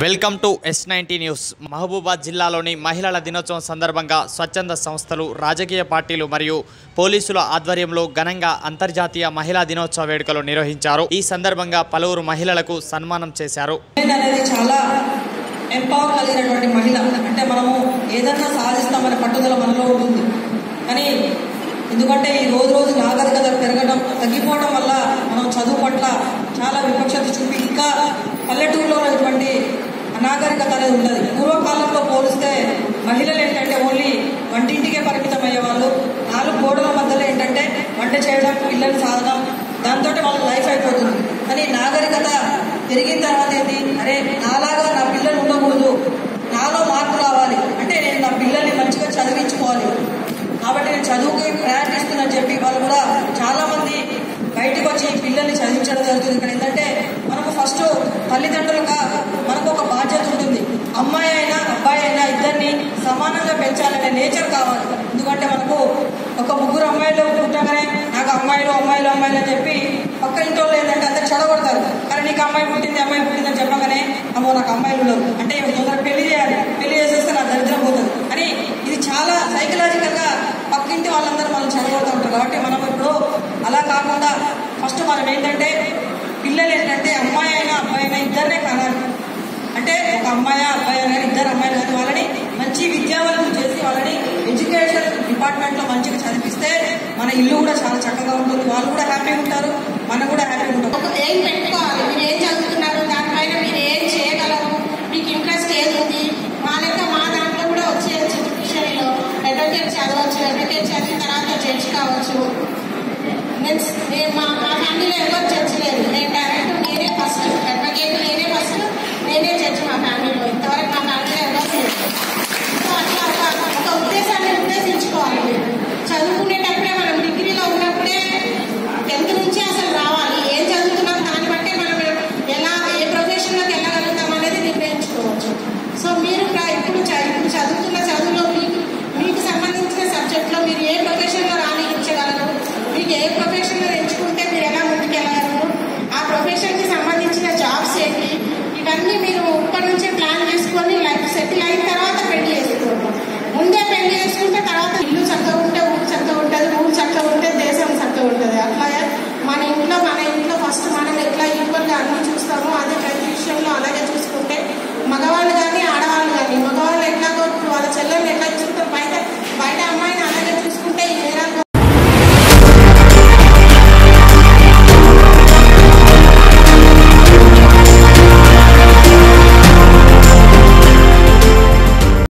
Welcome to S90 news. Mahabubabad జిల్లాలోని మహిళల దినోత్సవం సందర్భంగా స్వచ్ఛంద సంస్థలు, రాజకీయ పార్టీలు మరియు పోలీసుల ఆధ్వర్యంలో ఘనంగా అంతర్జాతీయ మహిళా దినోత్సవ వేడుకలు నిర్వహించారు. ఈ సందర్భంగా పలువురు మహిళలకు సన్మానం చేశారు. చాలా ఎంపవర్ కలిగినటువంటి మహిళ అంటే మనము ఏదన్నా సాధిస్తామనే పట్టుదల మనలో ఉంటుంది. కానీ ఎందుకంటే ఈ రోజు నాగరికత పెరగడం తగ్గిపోవడం వల్ల మనం చదువు పట్ల చాలా వివక్షత చూపి ఇంకా పల్లెటూరులో ఉన్నటువంటి అనాగరికత అనేది ఉండదు. పూర్వకాలంలో పోలిస్తే మహిళలు ఏంటంటే ఓన్లీ వంటింటికే పరిమితం అయ్యేవాళ్ళు. 4 గోడల మధ్యలో ఏంటంటే వంట చేయడం, పిల్లలు సాధనం, దాంతో వాళ్ళ లైఫ్ అయిపోతుంది. కానీ నాగరికత పెరిగిన తర్వాత ఏంటి, అరే నాలాగా నా పిల్లలు ఉండకూడదు, నాలో మార్పు రావాలి అంటే నేను నా పిల్లల్ని మంచిగా చదివించుకోవాలి, కాబట్టి నేను చదువుకి ప్రయాణిస్తుందని చెప్పి వాళ్ళు కూడా చాలా మంది బయటకు వచ్చి పిల్లల్ని చదివించడం జరుగుతుంది. ఇక్కడ ఏంటంటే మనకు ఫస్ట్ తల్లిదండ్రులుగా మనకు ఒక బాధ్యత ఉంటుంది. అమ్మాయి అయినా అబ్బాయి అయినా ఇద్దరిని సమానంగా పెంచాలనే నేచర్ కావాలి. ఎందుకంటే మనకు ఒక 3 అమ్మాయిలు పుట్టగానే నాకు అమ్మాయిలు అమ్మాయిలు అమ్మాయిలు అని చెప్పి పక్క ఇంట్లో ఏంటంటే అందరు చెడగొడతారు. కానీ నీకు అమ్మాయి పుట్టింది అని చెప్పగానే అమ్మో నాకు అమ్మాయిలు ఉండవు అంటే తొందరగా పెళ్లి చేయాలి, పెళ్లి చేసేస్తే నా దరిద్రం పోతుంది అని ఇది చాలా సైకలాజికల్గా పక్కింటి వాళ్ళందరూ మనం చెడగొడుతూ ఉంటారు. కాబట్టి మనం ఇప్పుడు అలా కాకుండా ఫస్ట్ మనం ఏంటంటే పిల్లలు ఏంటంటే అమ్మాయి అయినా అబ్బాయి అయినా ఇద్దరినే కానాలి. అంటే ఒక అమ్మాయి అబ్బాయి అయినా ఇద్దరు అమ్మాయిలు కానీ వాళ్ళని మంచి విద్యావంతులు చేసి వాళ్ళని ఎడ్యుకేషన్ డిపార్ట్మెంట్లో మంచిగా చదివిస్తే మన ఇల్లు కూడా చాలా చక్కగా ఉంటుంది, వాళ్ళు కూడా హ్యాపీగా ఉంటారు, మనం కూడా హ్యాపీగా ఉంటాం. ఏం పెట్టుకోవాలి, మీరు ఏం చదువుతున్నారు, దానిపైన మీరు ఏం చేయగలరు, మీకు ఇంట్రెస్ట్ ఏది ఉంది, మా దాంట్లో కూడా వచ్చేయచ్చు. జుడిషియరీలో అడ్వకేట్ చదవచ్చు, అడ్వకేట్ చదివిన తర్వాత జడ్జి కావచ్చు. నేను మా ఫ్యామిలీలో ఎవరు జడ్జి లేదు, నేను